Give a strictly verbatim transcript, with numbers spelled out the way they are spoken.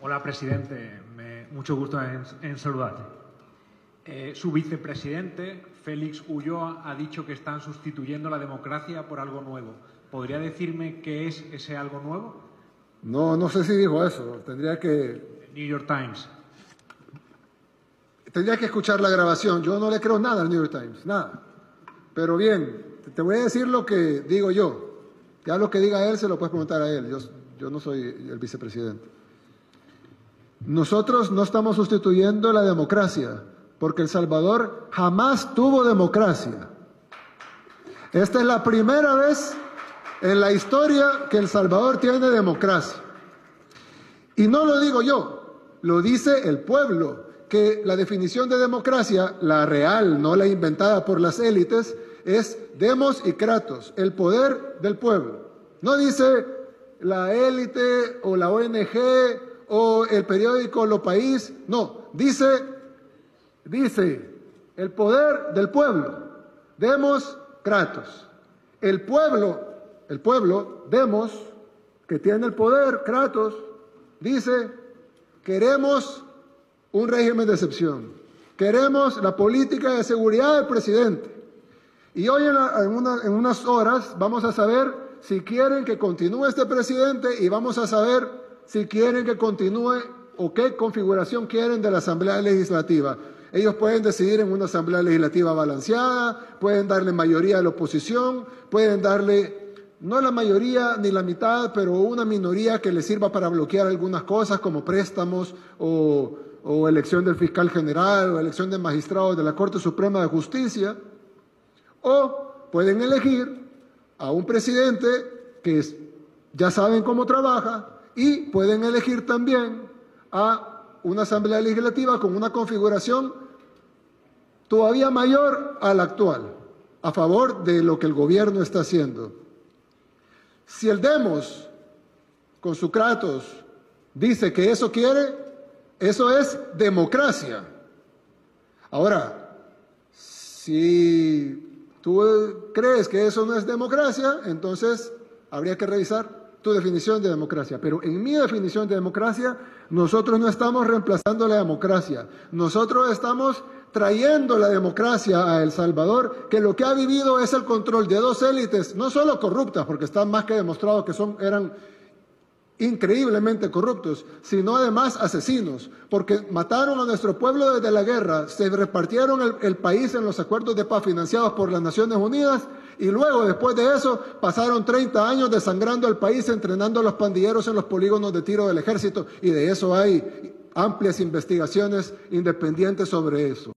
Hola, presidente. Me, mucho gusto en, en saludarte. Eh, su vicepresidente, Félix Ulloa, ha dicho que están sustituyendo la democracia por algo nuevo. ¿Podría decirme qué es ese algo nuevo? No, no sé si dijo eso. Tendría que... New York Times. Tendría que escuchar la grabación. Yo no le creo nada al New York Times, nada. Pero bien, te voy a decir lo que digo yo. Ya lo que diga él se lo puedes preguntar a él. Yo, yo no soy el vicepresidente. Nosotros no estamos sustituyendo la democracia, porque El Salvador jamás tuvo democracia. Esta es la primera vez en la historia que El Salvador tiene democracia. Y no lo digo yo, lo dice el pueblo, que la definición de democracia, la real, no la inventada por las élites, es demos y kratos, el poder del pueblo. No dice la élite o la O N G o el periódico Lo País, no, dice, dice el poder del pueblo, demos kratos. El pueblo, el pueblo, demos, que tiene el poder, kratos, dice, queremos un régimen de excepción, queremos la política de seguridad del presidente. Y hoy en, la, en, una, en unas horas vamos a saber si quieren que continúe este presidente y vamos a saber si quieren que continúe o qué configuración quieren de la Asamblea Legislativa. Ellos pueden decidir en una Asamblea Legislativa balanceada, pueden darle mayoría a la oposición, pueden darle, no la mayoría ni la mitad, pero una minoría que les sirva para bloquear algunas cosas como préstamos o, o elección del fiscal general o elección de magistrados de la Corte Suprema de Justicia. O pueden elegir a un presidente que es, ya saben cómo trabaja, y pueden elegir también a una Asamblea Legislativa con una configuración todavía mayor a la actual, a favor de lo que el gobierno está haciendo. Si el Demos, con su kratos, dice que eso quiere, eso es democracia. Ahora, si tú crees que eso no es democracia, entonces habría que revisar tu definición de democracia. Pero en mi definición de democracia, nosotros no estamos reemplazando la democracia. Nosotros estamos trayendo la democracia a El Salvador, que lo que ha vivido es el control de dos élites, no solo corruptas, porque está más que demostrado que son, eran increíblemente corruptos, sino además asesinos, porque mataron a nuestro pueblo desde la guerra, se repartieron el, el país en los acuerdos de paz financiados por las Naciones Unidas y luego, después de eso, pasaron treinta años desangrando al país, entrenando a los pandilleros en los polígonos de tiro del ejército, y de eso hay amplias investigaciones independientes sobre eso.